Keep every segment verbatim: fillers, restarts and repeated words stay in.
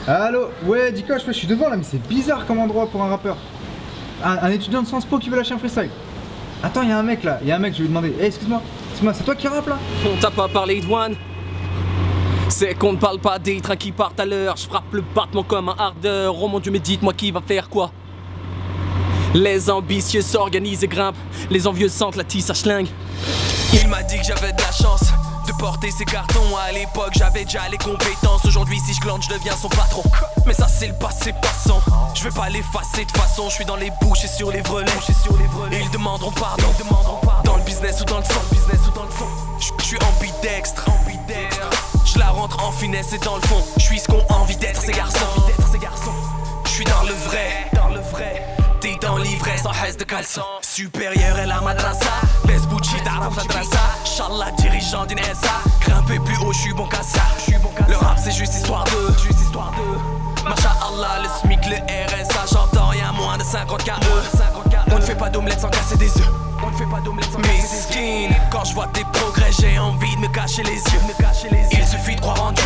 Allô? Ouais, dis-quoi, je suis devant là, mais c'est bizarre comme endroit pour un rappeur. Un, un étudiant de Sciences Po qui veut lâcher un freestyle. Attends, il y a un mec là, il y a un mec, je vais lui demander. Eh, excuse-moi, excuse-moi, c'est toi qui rappe là? On t'a pas parlé de one. C'est qu'on ne parle pas des trains qui partent à l'heure. Je frappe le battement comme un ardeur. Oh mon Dieu, mais dites-moi qui va faire quoi? Les ambitieux s'organisent et grimpent. Les envieux sentent la tisse à schlingue. Il m'a dit que j'avais de la chance de porter ses cartons. À l'époque j'avais déjà les compétences. Aujourd'hui si je glande je deviens son patron. Mais ça c'est le passé passant. Je vais pas l'effacer de façon. Je suis dans les bouches et sur les vrelets. Ils demanderont pardon. Dans le business ou dans le son. Je suis ambidextre. Je la rentre en finesse et dans le fond. Je suis ce qu'ont envie d'être ces garçons. Je suis dans le vrai. T'es dans l'ivresse en haisse de caleçon. Supérieur et la madrasa. Besbouchi d'Arab Fadrasa. Inch'Allah dirigeant d'une S A. Grimper plus haut, j'suis bon qu'à ça. Le rap c'est juste histoire de Masha'Allah, le SMIC, le R S A. J'entends rien moins de cinquante K E. On ne fait pas d'omelette sans casser des œufs. Mesquine, quand je vois tes progrès, j'ai envie de me cacher les yeux. Il suffit de croire en Dieu.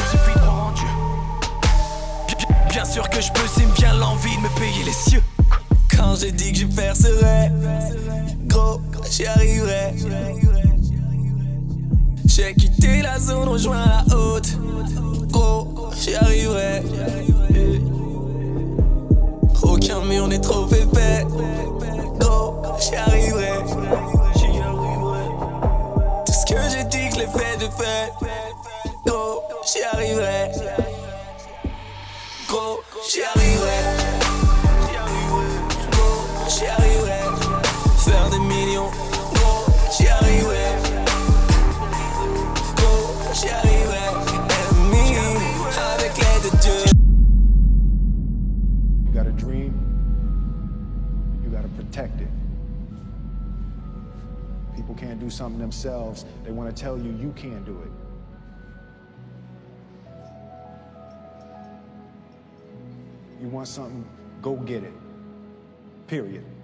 Bien sûr que je peux, c'est bien l'envie de me payer les cieux. Quand j'ai dit que je percerais, gros, j'y arriverai. J'ai quitté la zone, rejoint la haute, gros, j'y arriverai. Aucun mur n'est trop épais, gros, j'y arriverai. Tout ce que j'ai dit que je l'ai fait, je fais, gros, j'y arriverai. Gros, j'y arriverai. J'y arriverai, faire des millions, gros, j'y arriverai, gros, j'y arriverai, ennemi, avec l'aide de Dieu. You got a dream, you gotta protect it. People can't do something themselves, they want to tell you you can't do it. You want something, go get it. Period.